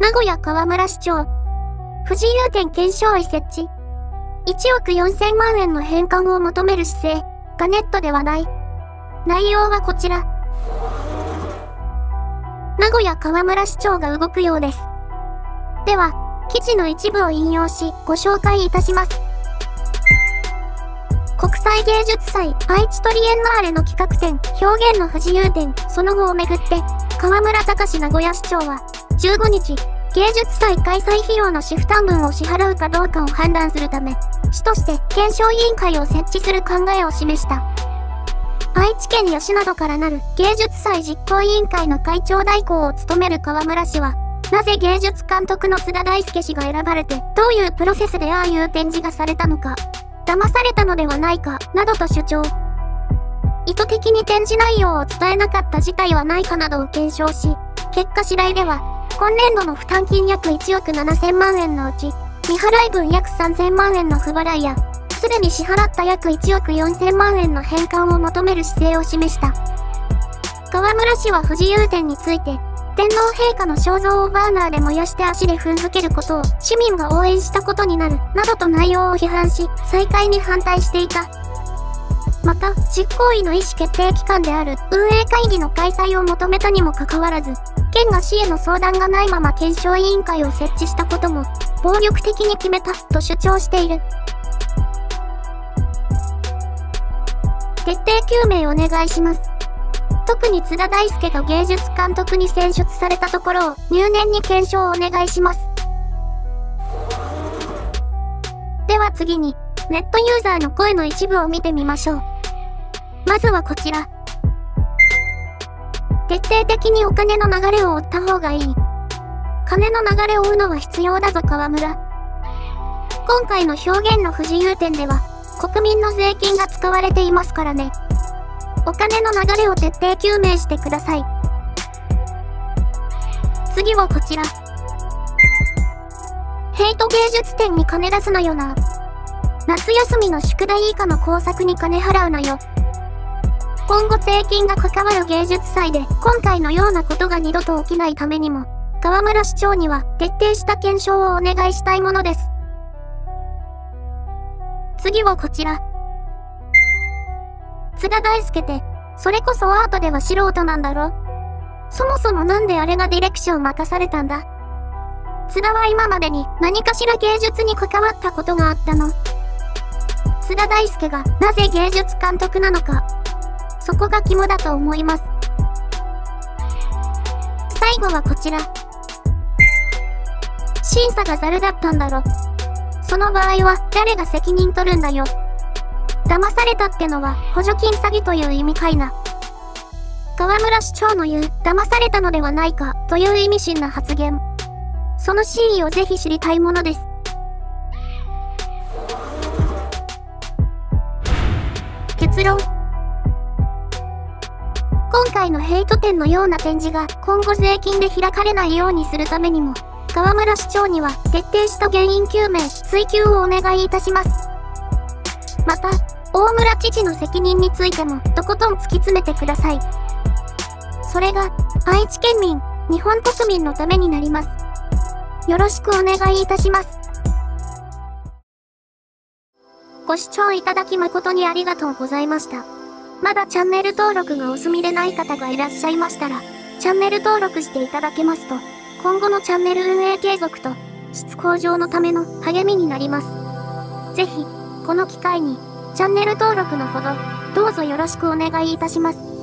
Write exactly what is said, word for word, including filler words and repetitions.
名古屋河村市長。不自由店検証医設置。いちおくよんせんまんえんの返還を求める姿勢がネットで話題。内容はこちら。名古屋河村市長が動くようです。では、記事の一部を引用し、ご紹介いたします。国際芸術祭愛知トリエンナーレの企画展、表現の不自由展、その後をめぐって、河村隆名古屋市長は、じゅうごにち、芸術祭開催費用の支負担分を支払うかどうかを判断するため、市として検証委員会を設置する考えを示した。愛知県吉などからなる芸術祭実行委員会の会長代行を務める河村氏は、なぜ芸術監督の津田大介氏が選ばれて、どういうプロセスでああいう展示がされたのか、騙されたのではないか、などと主張。意図的に展示内容を伝えなかった事態はないかなどを検証し、結果次第では、今年度の負担金約いちおくななせんまんえんのうち、未払い分約さんぜんまんえんの不払いや、すでに支払った約いちおくよんせんまんえんの返還を求める姿勢を示した。河村氏は不自由展について、天皇陛下の肖像をバーナーで燃やして足で踏んづけることを市民が応援したことになる、などと内容を批判し、再開に反対していた。また、実行委の意思決定機関である運営会議の開催を求めたにもかかわらず、県が市への相談がないまま検証委員会を設置したことも、暴力的に決めた、と主張している。徹底究明お願いします。特に津田大介が芸術監督に選出されたところを入念に検証をお願いします。では次に、ネットユーザーの声の一部を見てみましょう。まずはこちら。徹底的にお金の流れを追った方がいい。金の流れを追うのは必要だぞ河村。今回の表現の不自由展では、国民の税金が使われていますからね。お金の流れを徹底究明してください。次はこちら。ヘイト芸術展に金出すなよな。夏休みの宿題以下の工作に金払うなよ。今後税金が関わる芸術祭で今回のようなことが二度と起きないためにも、河村市長には徹底した検証をお願いしたいものです。次はこちら。津田大介って、それこそアートでは素人なんだろ？そもそもなんであれがディレクション任されたんだ？津田は今までに何かしら芸術に関わったことがあったの？津田大介がなぜ芸術監督なのか、そこが肝だと思います。最後はこちら。審査がザルだったんだろ。その場合は誰が責任取るんだよ。騙されたってのは補助金詐欺という意味かいな。河村市長の言う騙されたのではないかという意味深な発言。その真意をぜひ知りたいものです。結論。今回のヘイト展のような展示が今後税金で開かれないようにするためにも、河村市長には徹底した原因究明、追及をお願いいたします。また、大村知事の責任についてもとことん突き詰めてください。それが、愛知県民、日本国民のためになります。よろしくお願いいたします。ご視聴いただき誠にありがとうございました。まだチャンネル登録がお済みでない方がいらっしゃいましたら、チャンネル登録していただけますと、今後のチャンネル運営継続と、質向上のための励みになります。ぜひ、この機会に、チャンネル登録のほど、どうぞよろしくお願いいたします。